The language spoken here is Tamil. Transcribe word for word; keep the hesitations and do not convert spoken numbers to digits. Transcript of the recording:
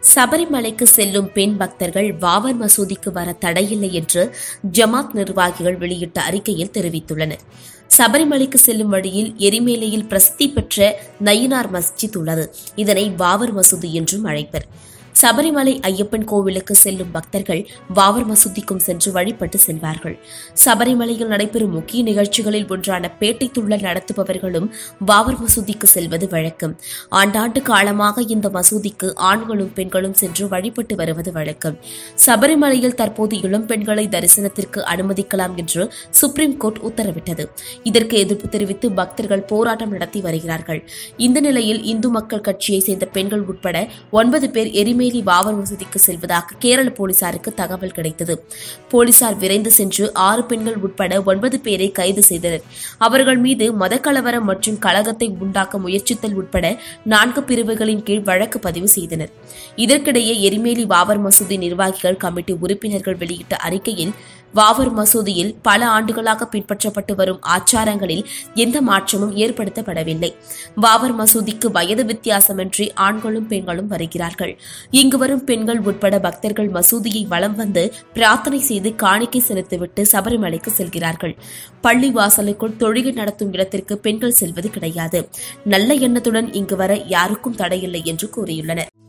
சபரிமலைக்கு செல்லும் பெண் பக்தர்கள் வாவர் மசூதிக்கு வர தடையில்லை என்று ஜமாத் நிர்வாகிகள் வெளியிட்ட அறிக்கையில் தெரிவித்துள்ளனர். சபரிமலைக்கு செல்லும் வழியில் எரிமேலையில் பிரசித்தி பெற்ற நயினார் மஸ்ஜித் உள்ளது. இதனை வாவர் மசூதி என்றும் அழைப்பர். சபரிமலை ஐயப்பன் கோவிலுக்கு செல்லும் பக்தர்கள் வாவர் மசூதிக்கும் சென்று வழிபட்டு செல்வார்கள். சபரிமலையில் நடைபெறும் முக்கிய நிகழ்ச்சிகளில் ஒன்றான பேட்டை துள்ளல் நடத்துபவர்களும் வாவர் மசூதிக்கு செல்வது வழக்கம். ஆண்டாண்டு காலமாக இந்த மசூதிக்கு ஆண்களும் பெண்களும் சென்று வழிபட்டு வருவது வழக்கம். சபரிமலையில் தற்போது இளம் பெண்களை தரிசனத்திற்கு அனுமதிக்கலாம் என்று சுப்ரீம் கோர்ட் உத்தரவிட்டது. இதற்கு எதிர்ப்பு தெரிவித்து பக்தர்கள் போராட்டம் நடத்தி வருகிறார்கள். இந்த நிலையில் இந்து மக்கள் கட்சியை சேர்ந்த பெண்கள் உட்பட ஒன்பது பேர் எரிமேலி வாவர் மசூதிக்கு செல்வதாக கேரள போலீசாருக்கு தகவல் கிடைத்தது. போலீசார் விரைந்து சென்று ஆறு பெண்கள் உட்பட ஒன்பது பேரை கைது செய்தனர். அவர்கள் மீது மதக்கலவரம் மற்றும் கலகத்தை உண்டாக்க முயற்சித்தல் உட்பட நான்கு பிரிவுகளின் கீழ் வழக்கு பதிவு செய்தனர். இதற்கிடையே எரிமேலி வாவர் மசூதி நிர்வாகிகள் கமிட்டி உறுப்பினர்கள் வெளியிட்ட அறிக்கையில் வாவர் மசூதியில் பல ஆண்டுகளாக பின்பற்றப்பட்டு வரும் ஆச்சாரங்களில் எந்த மாற்றமும் ஏற்படுத்தப்படவில்லை. வாவர் மசூதிக்கு வயது வித்தியாசமின்றி ஆண்களும் பெண்களும் வருகிறார்கள். இங்கு வரும் பெண்கள் உட்பட பக்தர்கள் மசூதியை வலம் வந்து பிரார்த்தனை செய்து காணிக்கை செலுத்திவிட்டு சபரிமலைக்கு செல்கிறார்கள். பள்ளி வாசலுக்குள் தொழுகை நடத்தும் இடத்திற்கு பெண்கள் செல்வது கிடையாது. நல்ல எண்ணத்துடன் இங்கு வர யாருக்கும் தடையில்லை என்று கூறியுள்ளனர்.